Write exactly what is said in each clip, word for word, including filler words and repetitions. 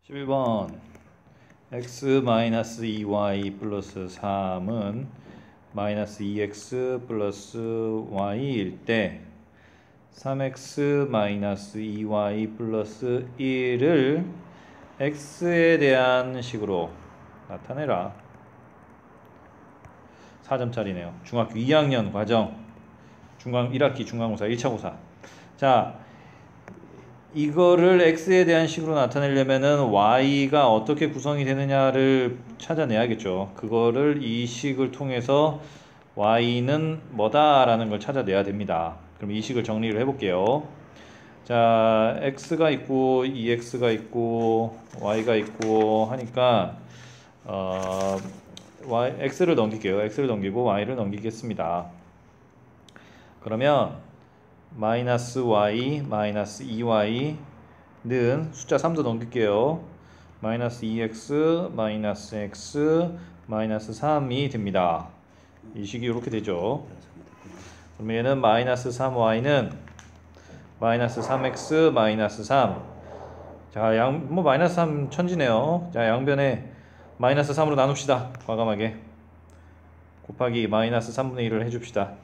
십일 번 x 마이너스 이 와이 플러스 삼은 마이너스 이 엑스 플러스 y일 때 삼 엑스 마이너스 이 와이 플러스 일을 x에 대한 식으로 나타내라. 사 점짜리네요. 중학교 이 학년 과정 중간 일 학기 중간고사 일 차고사. 자, 이거를 x에 대한 식으로 나타내려면은 y가 어떻게 구성이 되느냐를 찾아내야겠죠. 그거를 이 식을 통해서 y는 뭐다라는 걸 찾아내야 됩니다. 그럼 이 식을 정리를 해볼게요. 자, x가 있고 이 엑스가 있고 y가 있고 하니까 어, y, x를 넘길게요. x를 넘기고 y를 넘기겠습니다. 그러면 마이너스 y, 마이너스 이 와이는 숫자 삼도 넘길게요. 마이너스 이 엑스, 마이너스 x, 마이너스 삼이 됩니다. 이 식이 이렇게 되죠. 그러면 얘는 마이너스 삼 와이는 마이너스 삼 엑스, 마이너스 삼. 자, 양, 뭐 마이너스 삼 천지네요. 자, 양변에 마이너스 삼으로 나눕시다. 과감하게. 곱하기 마이너스 삼분의 일을 해줍시다.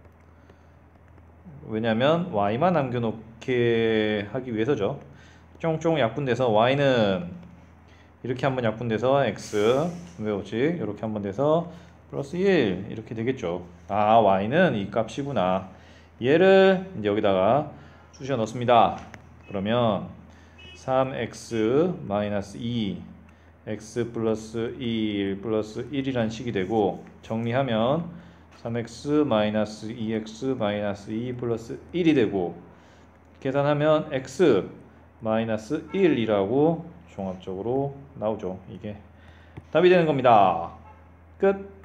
왜냐면 y만 남겨놓게 하기 위해서죠. 쫑쫑 약분돼서 y는 이렇게 한번 약분돼서 x 외우지 이렇게 한번 돼서 플러스 일 이렇게 되겠죠. 아, y는 이 값이구나. 얘를 이제 여기다가 쑤셔 넣습니다. 그러면 삼 엑스 마이너스 이 x 플러스 일 플러스 일이란 식이 되고 정리하면 삼 엑스 마이너스 이 엑스 마이너스 이 플러스 일이 되고 계산하면 x 마이너스 일이라고 종합적으로 나오죠. 이게 답이 되는 겁니다. 끝.